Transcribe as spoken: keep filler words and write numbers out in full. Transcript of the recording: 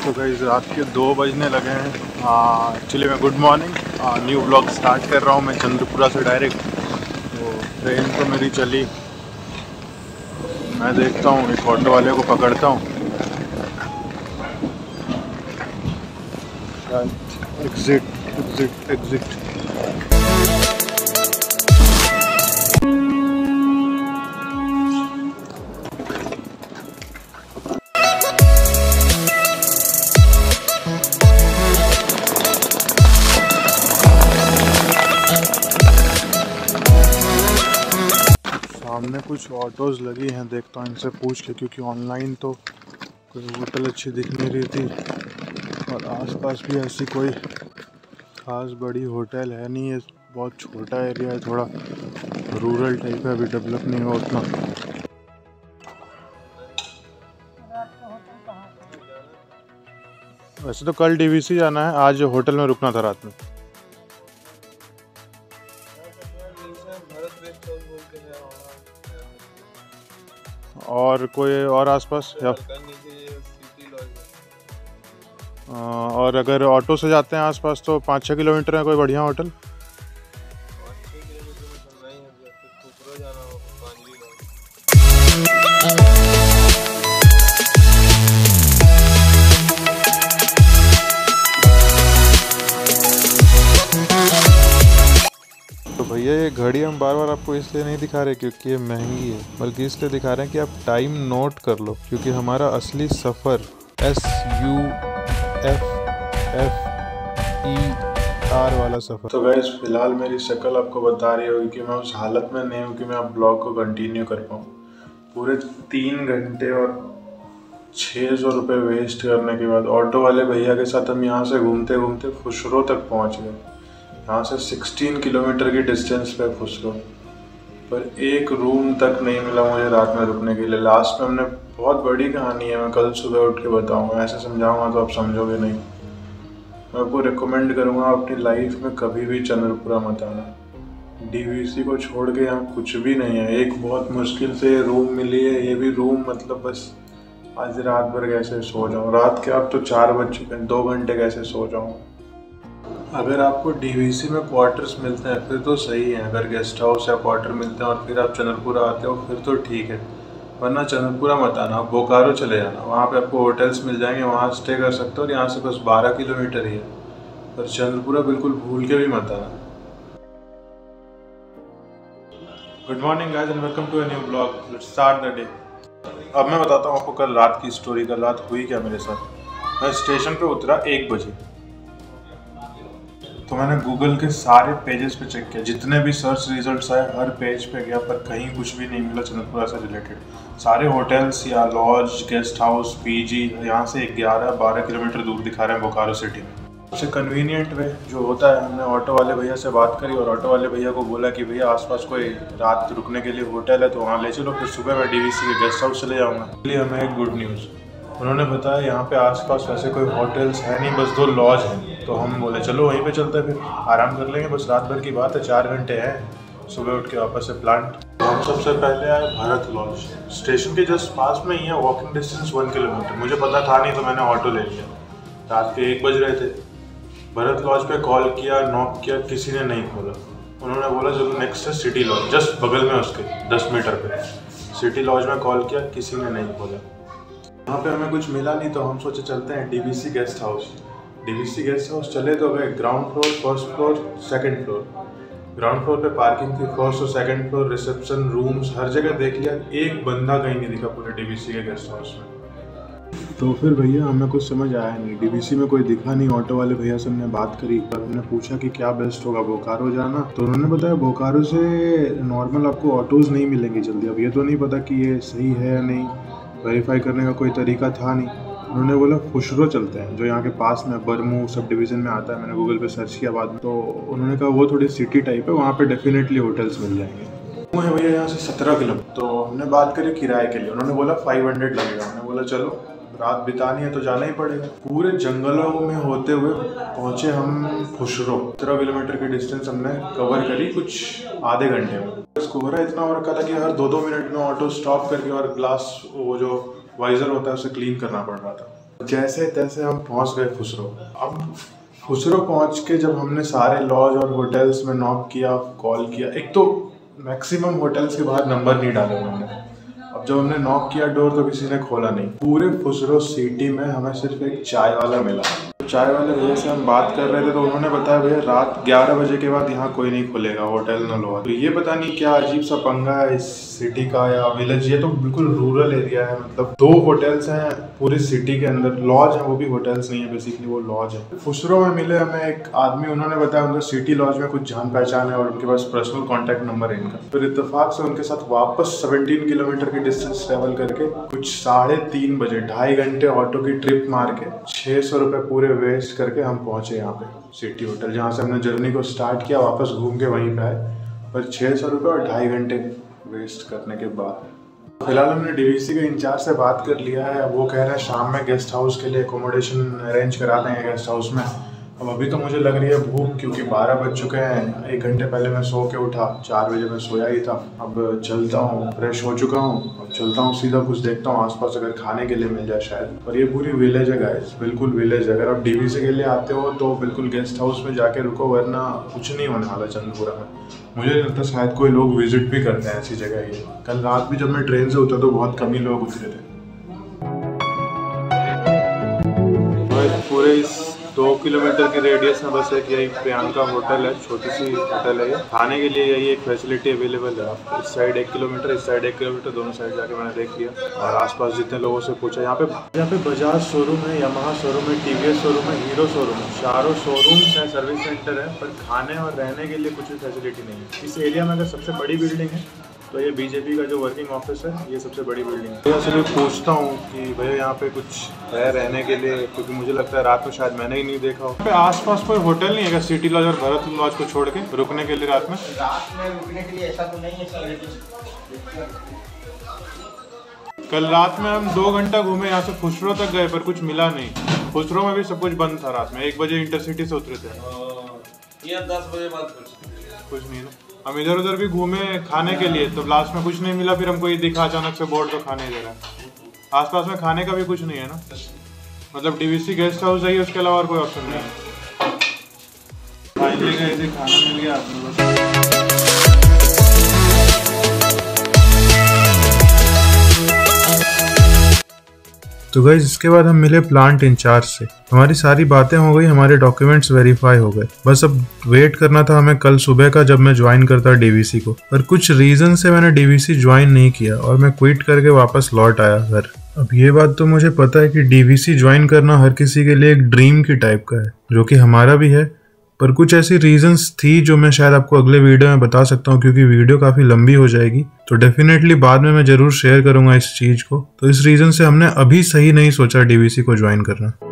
तो गाइस रात के दो बजने लगे हैं। एक्चुअली मैं good morning new blog start कर रहा हूँ मैं चंद्रपुरा से डायरेक्ट। तो ट्रेन तो मेरी चली, मैं देखता हूँ एक ऑटो वाले को पकड़ता हूँ। एग्जिट एग्जिट एग्जिट सामने कुछ ऑटोज़ लगी हैं, देखता हूँ इनसे पूछ के, क्योंकि ऑनलाइन तो कोई होटल अच्छी दिख नहीं रही थी और आसपास भी ऐसी कोई खास बड़ी होटल है नहीं। है बहुत छोटा एरिया है, थोड़ा रूरल टाइप है, अभी डेवलप नहीं हुआ उतना। वैसे तो कल डीवीसी जाना है, आज होटल में रुकना था रात में। और कोई और आसपास या और अगर ऑटो से जाते हैं आसपास तो पाँच छः किलोमीटर है कोई बढ़िया होटल। तो भैया ये घड़ी हम बार बार आपको इसलिए नहीं दिखा रहे क्योंकि ये महंगी है, बल्कि इसलिए दिखा रहे हैं कि आप टाइम नोट कर लो, क्योंकि हमारा असली सफ़र S U F F E R वाला सफ़र। तो गाइस फिलहाल मेरी शक्ल आपको बता रही होगी कि मैं उस हालत में नहीं हूँ कि मैं आप ब्लॉग को कंटिन्यू कर पाऊँ। पूरे तीन घंटे और छः सौ रुपये वेस्ट करने के बाद ऑटो वाले भैया के साथ हम यहाँ से घूमते घूमते खुसरो तक पहुँच गए। यहाँ से सोलह किलोमीटर की डिस्टेंस पे खुसरो, पर एक रूम तक नहीं मिला मुझे रात में रुकने के लिए। लास्ट में हमने, बहुत बड़ी कहानी है, मैं कल सुबह उठ के बताऊँगा, ऐसे समझाऊँगा तो आप समझोगे नहीं। मैं आपको रिकमेंड करूँगा अपनी लाइफ में कभी भी चंद्रपुरा मत आना। डीवीसी को छोड़ के यहाँ कुछ भी नहीं है। एक बहुत मुश्किल से रूम मिली है, ये भी रूम मतलब बस आज रात भर कैसे सो जाऊँ। रात के अब तो चार बज चुके हैं, दो घंटे कैसे सो जाऊँ। अगर आपको डीवीसी में क्वार्टर्स मिलते हैं फिर तो सही है, अगर गेस्ट हाउस या क्वार्टर मिलते हैं और फिर आप चंद्रपुरा आते हो फिर तो ठीक है, वरना चंद्रपुरा मत आना, बोकारो चले जाना। वहाँ पे आपको होटल्स मिल जाएंगे, वहाँ स्टे कर सकते हो और यहाँ से बस बारह किलोमीटर ही है। पर चंद्रपुरा बिल्कुल भूल के भी मत आना। Good morning guys and welcome to a new blog. Let's start the day. अब मैं बताता हूँ आपको कल रात की स्टोरी। कल रात हुई क्या मेरे साथ। मैं स्टेशन पे उतरा एक बजे, तो मैंने गूगल के सारे पेजेस पे चेक किया, जितने भी सर्च रिजल्ट्स आए हर पेज पे गया, पर कहीं कुछ भी नहीं मिला चंद्रपुरा से रिलेटेड। सारे होटल्स या लॉज, गेस्ट हाउस, पीजी यहाँ से ग्यारह बारह किलोमीटर दूर दिखा रहे हैं बोकारो सिटी में। सबसे कन्वीनियंट वे जो होता है, हमने ऑटो वाले भैया से बात करी और ऑटो वाले भैया को बोला कि भैया आसपास कोई रात रुकने के लिए होटल है तो वहाँ ले चलो, फिर सुबह मैं डीवीसी के गेस्ट हाउस चले जाऊँगा। इसलिए हमें एक गुड न्यूज़, उन्होंने बताया यहाँ पे आसपास वैसे कोई होटल्स है नहीं, बस दो लॉज हैं। तो हम बोले चलो वहीं पे चलते हैं, फिर आराम कर लेंगे, बस रात भर की बात है, चार घंटे हैं, सुबह उठ के वापस से प्लांट। तो हम सबसे पहले आए भरत लॉज, स्टेशन के जस्ट पास में ही है, वॉकिंग डिस्टेंस वन किलोमीटर। मुझे पता था नहीं तो मैंने ऑटो ले लिया। रात के एक बज रहे थे, भरत लॉज पे कॉल किया, नॉक किया, किसी ने नहीं खोला। उन्होंने बोला चलो नेक्स्ट है सिटी लॉज, जस्ट बगल में उसके दस मीटर पे सिटी लॉज में कॉल किया, किसी ने नहीं खोला। वहाँ पे हमें कुछ मिला नहीं तो हम सोचे चलते हैं DVC guest house. DVC guest house चले तो गए ground floor, first floor, second floor. Ground floor पे पार्किंग थी, फर्स्ट और सेकंड फ्लोर, रिसेप्शन, रूम्स, हर जगह देख लिया, एक बंदा कहीं नहीं दिखा पूरे डीवीसी के गेस्ट हाउस में। तो फिर भैया हमें कुछ समझ आया नहीं, डीवीसी में कोई दिखा नहीं। ऑटो वाले भैया से हमने बात करी और हमने पूछा कि क्या बेस्ट होगा, बोकारो जाना। तो उन्होंने बताया बोकारो से नॉर्मल आपको ऑटोज़ नहीं मिलेंगी जल्दी। अब ये तो नहीं पता कि ये सही है या नहीं, वेरीफाई करने का कोई तरीका था नहीं। उन्होंने बोला खुसरो चलते हैं, जो यहाँ के पास में बरमू सब डिवीज़न में आता है। मैंने गूगल पे सर्च किया बाद में, तो उन्होंने कहा वो थोड़ी सिटी टाइप है, वहाँ पे डेफिनेटली होटल्स मिल जाएंगे। वो है भैया यहाँ से सत्रह किलोमीटर। तो हमने बात करी किराए के लिए, उन्होंने बोला फाइव हंड्रेड लगेगा। हमने बोला चलो रात बितानी है तो जाना ही पड़ेगा। पूरे जंगलों में होते हुए पहुँचे हम खुसरो। सत्रह किलोमीटर की डिस्टेंस हमने कवर करी कुछ आधे घंटे में। कोहरा इतना हो रखा था कि हर दो दो मिनट में ऑटो स्टॉप करके और ग्लास, वो जो वाइजर होता है, उसे क्लीन करना पड़ रहा था। जैसे तैसे हम पहुंच गए खुसरो। अब खुसरो पहुंच के जब हमने सारे लॉज और होटल्स में नॉक किया, कॉल किया, एक तो मैक्सिमम होटल्स के बाहर नंबर नहीं डाले उन्होंने। अब जब हमने नॉक किया डोर तो किसी ने खोला नहीं। पूरे खुसरो सिटी में हमें सिर्फ एक चाय वाला मिला। चाय वाले भैया से हम बात कर रहे थे तो उन्होंने बताया भैया रात ग्यारह बजे के बाद यहाँ कोई नहीं खुलेगा, होटल न लो। तो ये पता नहीं क्या अजीब सा पंगा है इस सिटी का या विलेज। ये तो बिल्कुल रूरल एरिया है, मतलब दो होटल्स हैं पूरी सिटी के अंदर, लॉज है वो भी होटल्स नहीं है, बेसिकली वो लॉज है। खुसरो में मिले हमें एक आदमी, उन्होंने बताया उनका सिटी लॉज में कुछ जान पहचान है और उनके पास पर्सनल कॉन्टैक्ट नंबर है इनका। फिर इत्तेफाक से उनके साथ वापस सत्रह किलोमीटर की डिस्टेंस ट्रेवल करके कुछ साढ़े तीन बजे ढाई घंटे ऑटो की ट्रिप मार के छह सौ रुपए पूरे वेस्ट करके हम पहुंचे यहाँ पे सिटी होटल, जहाँ से हमने जर्नी को स्टार्ट किया। वापस घूम के वहीं पे आए, पर छह सौ रुपये और ढाई घंटे वेस्ट करने के बाद। फिलहाल हमने डीवीसी के इंचार्ज से बात कर लिया है, वो कह रहे हैं शाम में गेस्ट हाउस के लिए एकोमोडेशन अरेंज करा देंगे गेस्ट हाउस में। अब अभी तो मुझे लग रही है भूख, क्योंकि बारह बज चुके हैं। एक घंटे पहले मैं सो के उठा, चार बजे मैं सोया ही था। अब चलता हूँ, फ्रेश हो चुका हूँ, अब चलता हूँ सीधा कुछ देखता हूँ आसपास अगर खाने के लिए मिल जाए शायद। और ये पूरी विलेज है गाइस, बिल्कुल विलेज है। अगर आप डीवीसी के लिए आते हो तो बिल्कुल गेस्ट हाउस में जाके रुको, वरना कुछ नहीं होने वाला चंद्रपुरा में। मुझे नहीं लगता शायद कोई लोग विजिट भी करते हैं ऐसी जगह ये। कल रात भी जब मैं ट्रेन से उतरा तो बहुत कम ही लोग उतरे थे। पूरे इस दो किलोमीटर की रेडियस में बस एक यही प्रियंका होटल है, छोटी सी होटल है ये। खाने के लिए यही एक फैसिलिटी अवेलेबल है। इस साइड एक किलोमीटर, इस साइड एक किलोमीटर, दोनों साइड जाके मैंने देख लिया और आसपास जितने लोगों से पूछा। यहाँ पे यहाँ पे बजाज शोरूम है, यामाहा शोरूम है, टीवीएस शोरूम है, हीरो शोरूम है, चारों शोरूम्स हैं, सर्विस सेंटर है, पर खाने और रहने के लिए कुछ भी फैसिलिटी नहीं है। इस एरिया में अगर सबसे बड़ी बिल्डिंग है तो ये बीजेपी का जो वर्किंग ऑफिस है, ये सबसे बड़ी बिल्डिंग है। भैया से भी पूछता हूँ कि भैया यहाँ पे कुछ है रहने के लिए, क्योंकि मुझे लगता है रात में शायद मैंने ही नहीं देखा हो। पे आसपास कोई होटल नहीं है क्या सिटी लॉज और भरत लॉज को छोड़ के रुकने के लिए रात में? रात में रुकने के लिए ऐसा तो नहीं है। कल रात में हम दो घंटा घूमे, यहाँ से खुसरो तक गए पर कुछ मिला नहीं। खुसरो में भी सब कुछ बंद था रात में। एक बजे इंटरसिटी से उतरे थे, ये दस बजे बाद कुछ नहीं ना। हम इधर उधर भी घूमे खाने के लिए, तो लास्ट में कुछ नहीं मिला। फिर हमको ये दिखा अचानक से बोर्ड तो खाने दे रहा है। आसपास में खाने का भी कुछ नहीं है ना, मतलब डीवीसी गेस्ट हाउस है, उसके अलावा और कोई ऑप्शन नहीं है। फाइनली गए थे, खाना मिल गया आपने। तो गाइस इसके बाद हम मिले प्लांट इंचार्ज से। हमारी सारी बातें हो गई, हमारे डॉक्यूमेंट्स वेरीफाई हो गए, बस अब वेट करना था हमें कल सुबह का जब मैं ज्वाइन करता डीवीसी को। पर कुछ रीजन से मैंने डीवीसी ज्वाइन नहीं किया और मैं क्विट करके वापस लौट आया घर। अब ये बात तो मुझे पता है कि डीवीसी ज्वाइन करना हर किसी के लिए एक ड्रीम की टाइप का है, जो कि हमारा भी है। पर कुछ ऐसी रीजंस थी जो मैं शायद आपको अगले वीडियो में बता सकता हूँ, क्योंकि वीडियो काफ़ी लंबी हो जाएगी। तो डेफिनेटली बाद में मैं ज़रूर शेयर करूँगा इस चीज़ को। तो इस रीज़न से हमने अभी सही नहीं सोचा डीवीसी को ज्वाइन करना।